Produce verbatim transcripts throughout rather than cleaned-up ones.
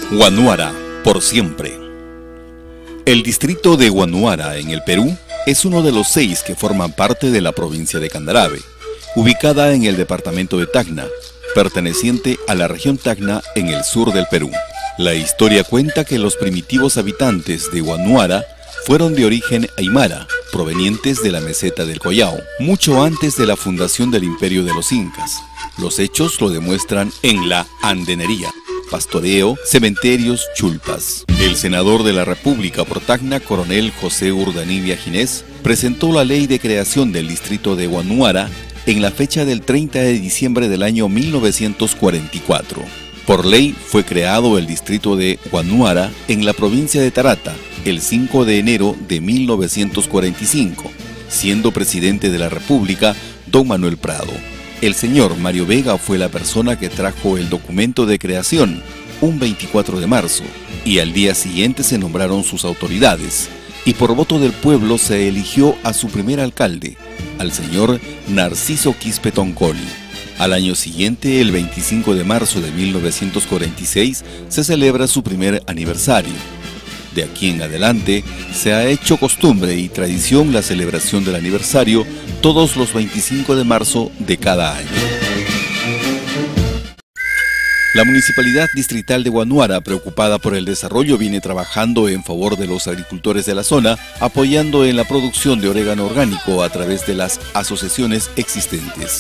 Huanuara, por siempre. El distrito de Huanuara, en el Perú, es uno de los seis que forman parte de la provincia de Candarave, ubicada en el departamento de Tacna, perteneciente a la región Tacna en el sur del Perú. La historia cuenta que los primitivos habitantes de Huanuara fueron de origen aymara, provenientes de la meseta del Collao, mucho antes de la fundación del imperio de los incas. Los hechos lo demuestran en la andenería, pastoreo, cementerios, chulpas. El senador de la República por Tacna, coronel José Urdanibia Ginés, presentó la ley de creación del distrito de Huanuara en la fecha del treinta de diciembre del año mil novecientos cuarenta y cuatro. Por ley fue creado el distrito de Huanuara en la provincia de Tarata el cinco de enero de mil novecientos cuarenta y cinco, siendo presidente de la República don Manuel Prado. El señor Mario Vega fue la persona que trajo el documento de creación un veinticuatro de marzo y al día siguiente se nombraron sus autoridades y por voto del pueblo se eligió a su primer alcalde, al señor Narciso Quispe Toncoli. Al año siguiente, el veinticinco de marzo de mil novecientos cuarenta y seis, se celebra su primer aniversario. De aquí en adelante, se ha hecho costumbre y tradición la celebración del aniversario todos los veinticinco de marzo de cada año. La Municipalidad Distrital de Huanuara, preocupada por el desarrollo, viene trabajando en favor de los agricultores de la zona, apoyando en la producción de orégano orgánico a través de las asociaciones existentes.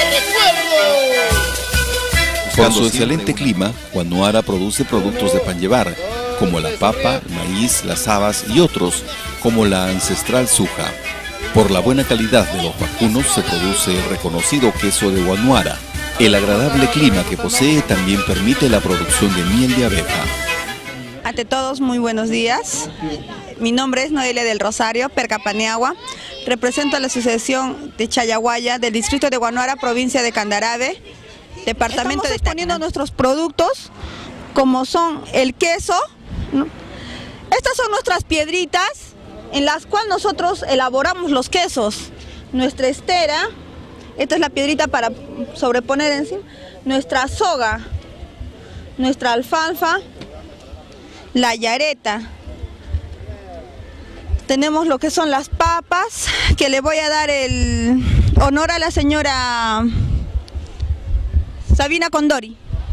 Con su excelente clima, Huanuara produce productos de pan llevar, como la papa, maíz, las habas y otros, como la ancestral suja. Por la buena calidad de los vacunos se produce el reconocido queso de Huanuara. El agradable clima que posee también permite la producción de miel de abeja. Ante todos, muy buenos días. Mi nombre es Noelia del Rosario, Percapaniagua. Represento a la Asociación de Chayaguaya del Distrito de Huanuara, provincia de Candarave, departamento de Tacna. Estamos exponiendo nuestros productos, como son el queso, ¿no? Estas son nuestras piedritas en las cuales nosotros elaboramos los quesos. Nuestra estera, esta es la piedrita para sobreponer encima, nuestra soga, nuestra alfalfa, la yareta. Tenemos lo que son las papas, que le voy a dar el honor a la señora Sabina Condori.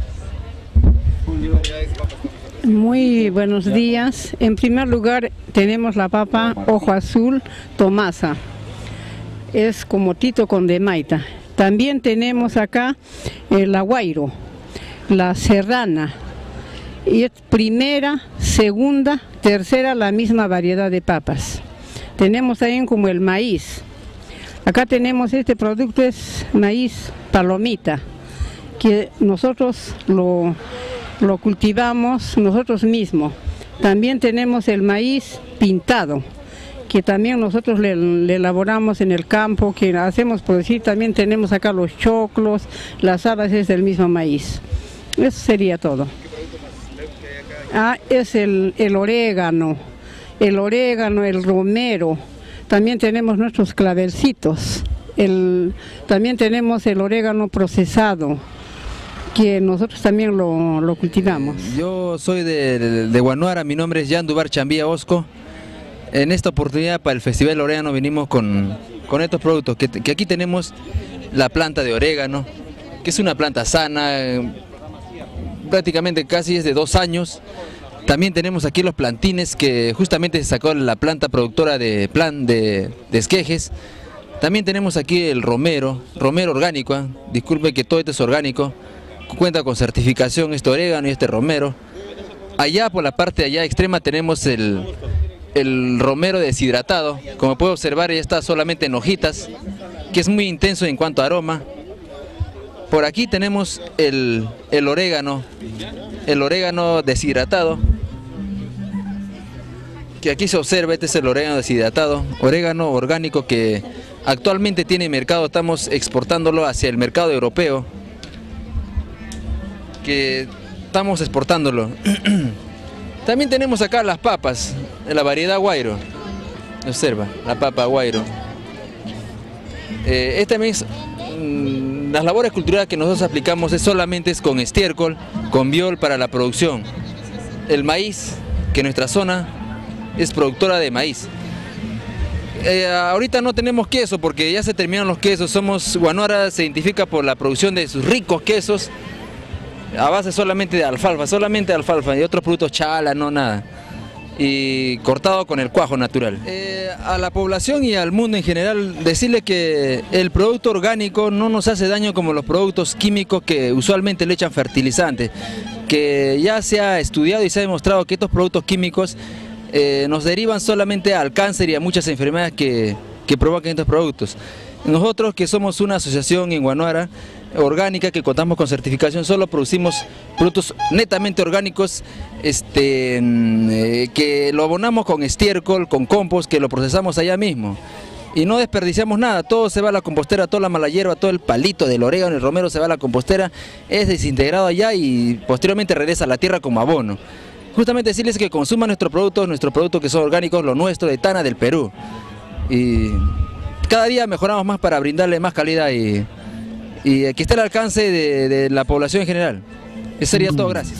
Muy buenos días. En primer lugar tenemos la papa ojo azul Tomasa. Es como Tito con de Maita. También tenemos acá el aguairo, la serrana. Y es primera, segunda, tercera, la misma variedad de papas. Tenemos también como el maíz. Acá tenemos este producto, es maíz palomita, que nosotros lo, lo cultivamos nosotros mismos. También tenemos el maíz pintado, que también nosotros le, le elaboramos en el campo, que hacemos producir. También tenemos acá los choclos, las habas es del mismo maíz. Eso sería todo. Ah, es el, el orégano, el orégano, el romero. También tenemos nuestros clavelcitos. El, también tenemos el orégano procesado, que nosotros también lo, lo cultivamos. Yo soy de, de, de Huanuara, mi nombre es Jan Dubar Chambía Osco. En esta oportunidad para el Festival Orégano venimos con, con estos productos, que, que aquí tenemos la planta de orégano, que es una planta sana, eh, prácticamente casi es de dos años. También tenemos aquí los plantines, que justamente se sacó la planta productora de plan de, de esquejes. También tenemos aquí el romero, romero orgánico, ¿eh? Disculpe que todo esto es orgánico, cuenta con certificación este orégano y este romero. Allá por la parte allá extrema tenemos el, el romero deshidratado, como puede observar ya está solamente en hojitas, que es muy intenso en cuanto a aroma. Por aquí tenemos el, el orégano, el orégano deshidratado, que aquí se observa, este es el orégano deshidratado, orégano orgánico que actualmente tiene mercado, estamos exportándolo hacia el mercado europeo, que estamos exportándolo. También tenemos acá las papas, de la variedad guairo, observa, la papa guairo. Eh, este mes, mmm, las labores culturales que nosotros aplicamos es solamente es con estiércol, con biol para la producción. el maíz, que nuestra zona es productora de maíz. Eh, ahorita no tenemos queso porque ya se terminaron los quesos. Somos, Guanuara se identifica por la producción de sus ricos quesos a base solamente de alfalfa, solamente de alfalfa y otros productos chala, no nada. Y cortado con el cuajo natural. Eh, a la población y al mundo en general decirle que el producto orgánico no nos hace daño como los productos químicos que usualmente le echan fertilizantes, que ya se ha estudiado y se ha demostrado que estos productos químicos eh, nos derivan solamente al cáncer y a muchas enfermedades que, que provocan estos productos. Nosotros, que somos una asociación en Guanuara orgánica, que contamos con certificación, solo producimos productos netamente orgánicos, este, eh, que lo abonamos con estiércol, con compost, que lo procesamos allá mismo. Y no desperdiciamos nada, todo se va a la compostera, toda la mala hierba, todo el palito del orégano, el romero se va a la compostera, es desintegrado allá y posteriormente regresa a la tierra como abono. Justamente decirles que consuman nuestros productos, nuestros productos que son orgánicos, lo nuestro de Tana del Perú. Y cada día mejoramos más para brindarle más calidad y, y que esté al alcance de, de la población en general. Eso sería todo, gracias.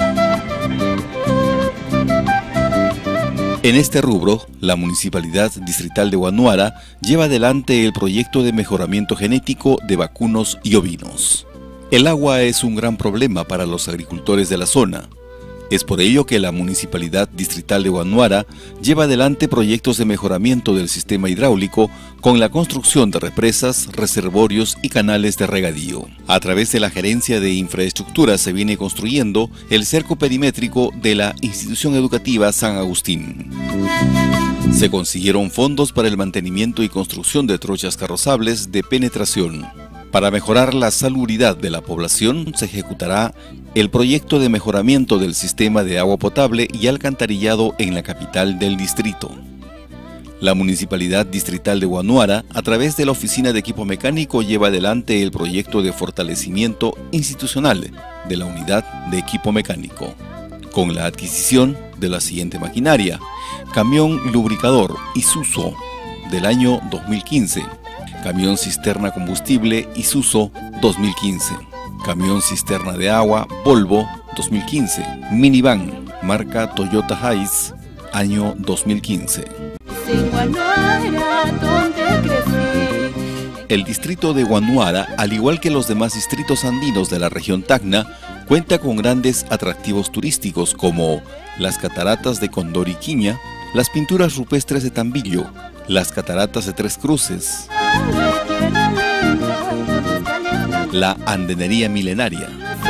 En este rubro, la Municipalidad Distrital de Guanuara lleva adelante el proyecto de mejoramiento genético de vacunos y ovinos. El agua es un gran problema para los agricultores de la zona. Es por ello que la Municipalidad Distrital de Guanuara lleva adelante proyectos de mejoramiento del sistema hidráulico con la construcción de represas, reservorios y canales de regadío. A través de la Gerencia de Infraestructura se viene construyendo el cerco perimétrico de la Institución Educativa San Agustín. Se consiguieron fondos para el mantenimiento y construcción de trochas carrozables de penetración. Para mejorar la salubridad de la población, se ejecutará el proyecto de mejoramiento del sistema de agua potable y alcantarillado en la capital del distrito. La Municipalidad Distrital de Guanuara, a través de la Oficina de Equipo Mecánico, lleva adelante el proyecto de fortalecimiento institucional de la Unidad de Equipo Mecánico, con la adquisición de la siguiente maquinaria: camión lubricador Isuzu del año dos mil quince, camión cisterna combustible Isuzu dos mil quince, camión cisterna de agua Volvo dos mil quince, minivan marca Toyota Hiace año dos mil quince. El distrito de Guanuara, al igual que los demás distritos andinos de la región Tacna, cuenta con grandes atractivos turísticos como las cataratas de Condoriquiña, las pinturas rupestres de Tambillo, las cataratas de Tres Cruces, la andenería milenaria.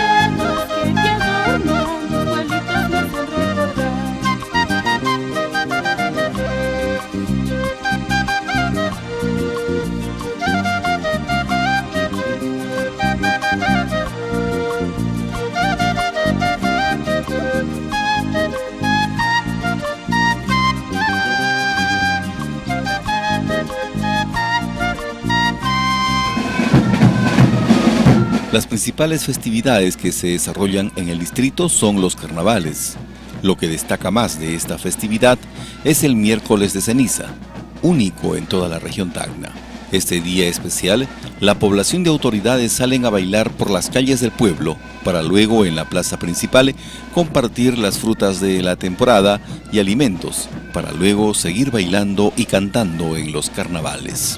Las principales festividades que se desarrollan en el distrito son los carnavales. Lo que destaca más de esta festividad es el miércoles de ceniza, único en toda la región Tacna. Este día especial, la población de autoridades salen a bailar por las calles del pueblo para luego en la plaza principal compartir las frutas de la temporada y alimentos para luego seguir bailando y cantando en los carnavales.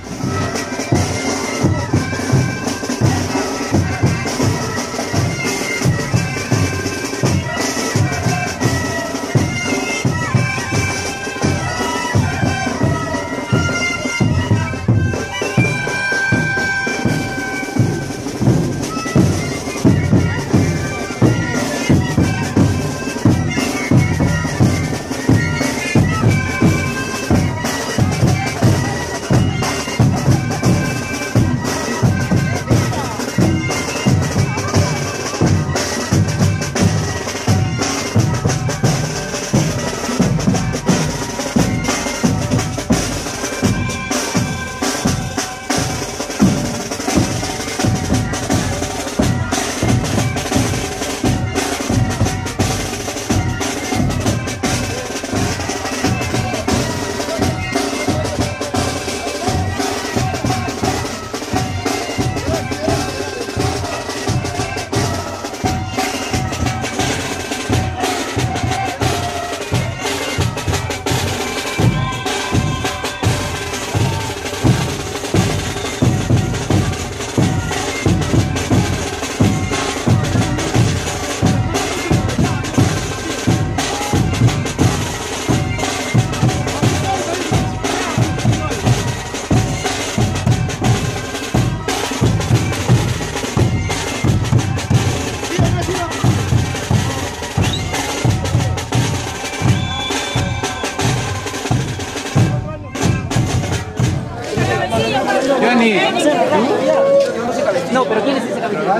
mí. No, pero ¿quién es ese capitán?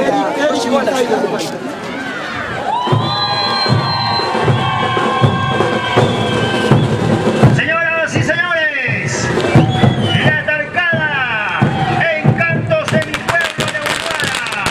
Señoras y señores, la Tarcada, encantos de mi pueblo de Huanhuara.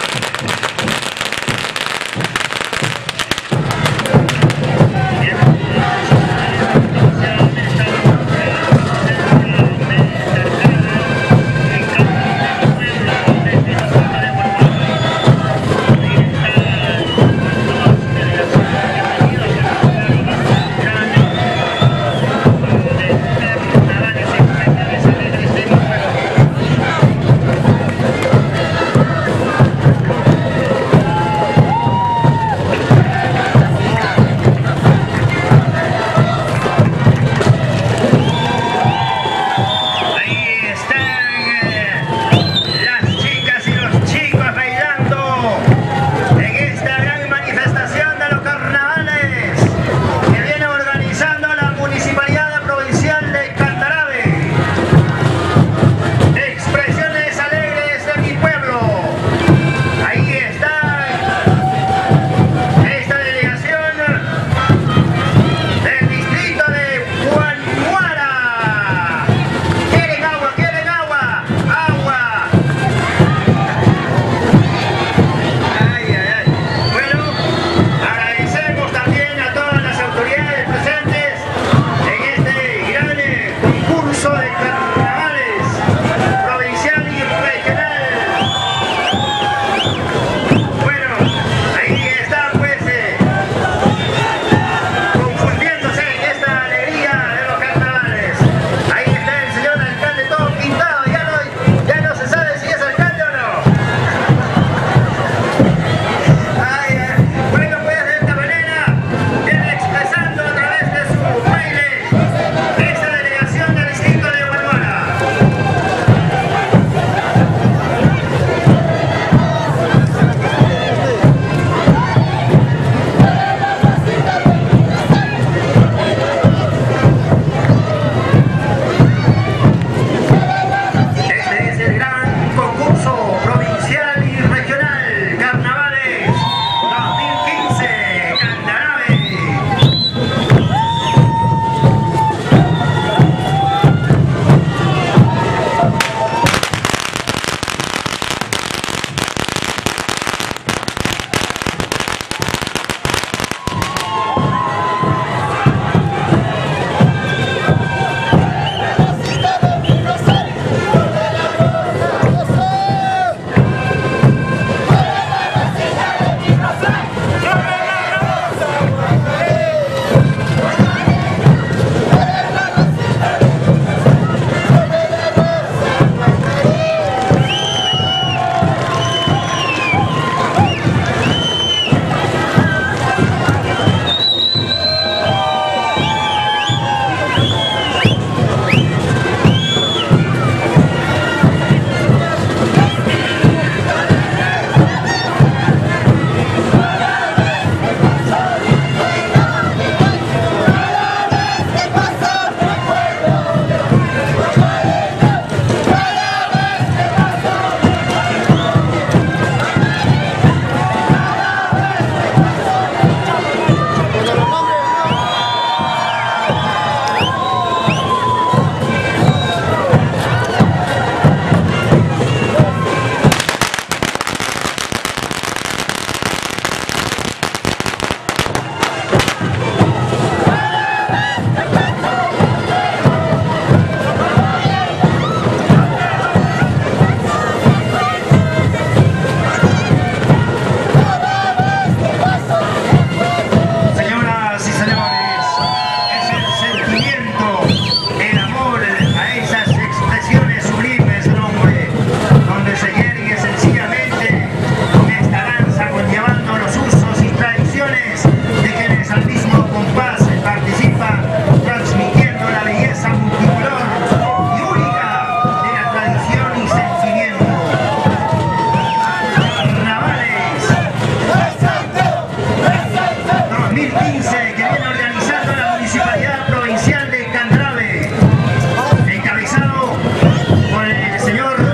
Señor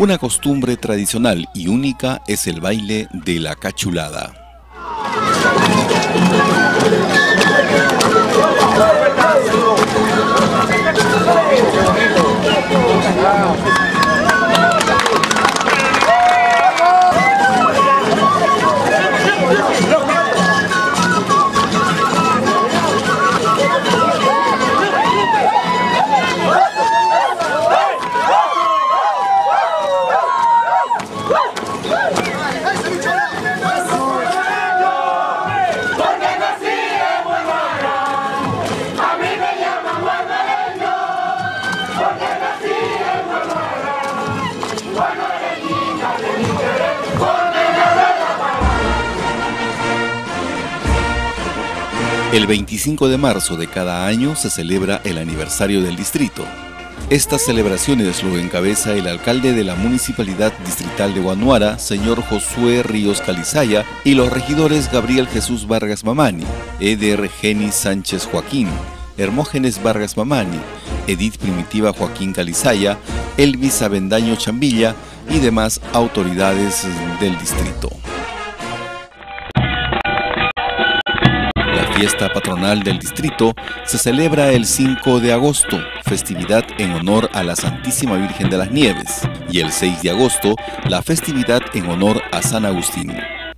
Una costumbre tradicional y única es el baile de la cachulada. El veinticinco de marzo de cada año se celebra el aniversario del distrito. Estas celebraciones lo encabeza el alcalde de la Municipalidad Distrital de Huanuara, señor Josué Ríos Calizaya, y los regidores Gabriel Jesús Vargas Mamani, Eder Geni Sánchez Joaquín, Hermógenes Vargas Mamani, Edith Primitiva Joaquín Calizaya, Elvis Avendaño Chambilla y demás autoridades del distrito. La fiesta patronal del distrito se celebra el cinco de agosto, festividad en honor a la Santísima Virgen de las Nieves, y el seis de agosto, la festividad en honor a San Agustín.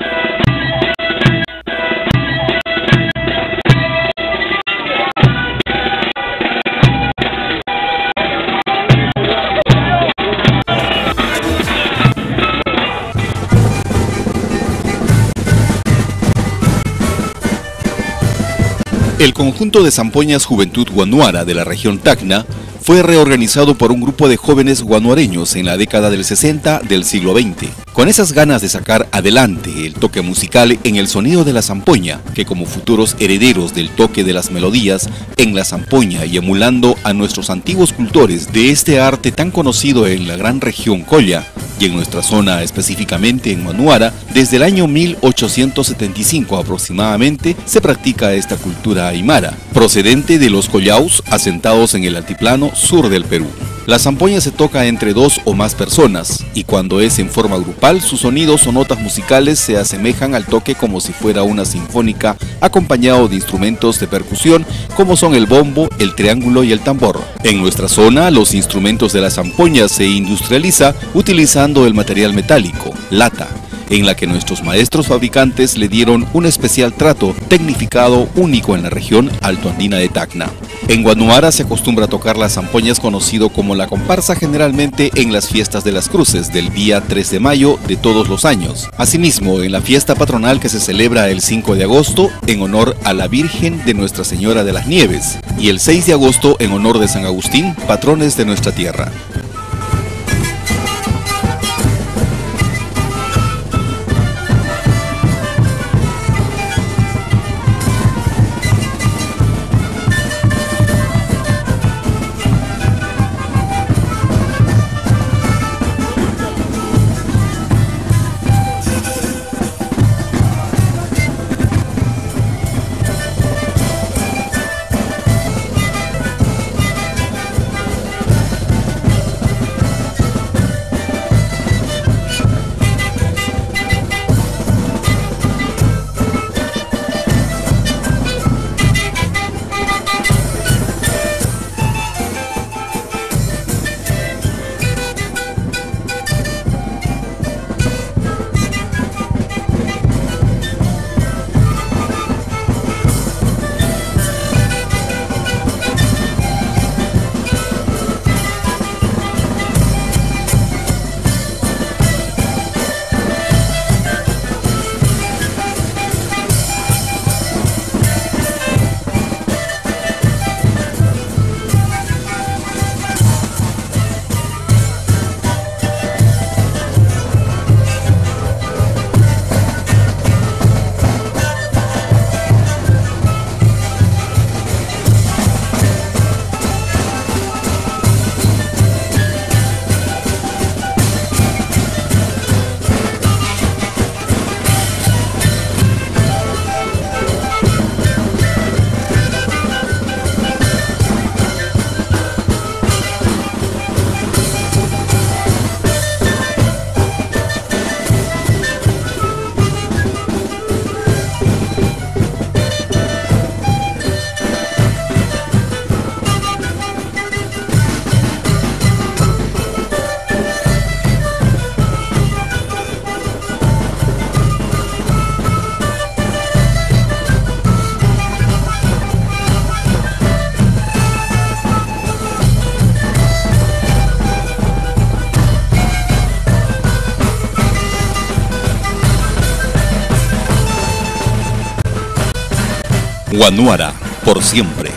El conjunto de Zampoñas Juventud Huanuara de la región Tacna fue reorganizado por un grupo de jóvenes guanuareños en la década del sesenta del siglo veinte, con esas ganas de sacar adelante el toque musical en el sonido de la zampoña, que como futuros herederos del toque de las melodías en la zampoña y emulando a nuestros antiguos cultores de este arte tan conocido en la gran región Colla, y en nuestra zona específicamente en Huanuara, desde el año mil ochocientos setenta y cinco aproximadamente se practica esta cultura aymara, procedente de los collaus asentados en el altiplano sur del Perú. La zampoña se toca entre dos o más personas, y cuando es en forma grupal, sus sonidos o notas musicales se asemejan al toque como si fuera una sinfónica, acompañado de instrumentos de percusión como son el bombo, el triángulo y el tambor. En nuestra zona, los instrumentos de la zampoña se industrializa utilizando el material metálico, lata, en la que nuestros maestros fabricantes le dieron un especial trato tecnificado único en la región altoandina de Tacna. En Huanuara se acostumbra a tocar las zampoñas, conocido como la comparsa, generalmente en las fiestas de las cruces del día tres de mayo de todos los años. Asimismo, en la fiesta patronal que se celebra el cinco de agosto en honor a la Virgen de Nuestra Señora de las Nieves y el seis de agosto en honor de San Agustín, patrones de nuestra tierra. Guanuara, por siempre.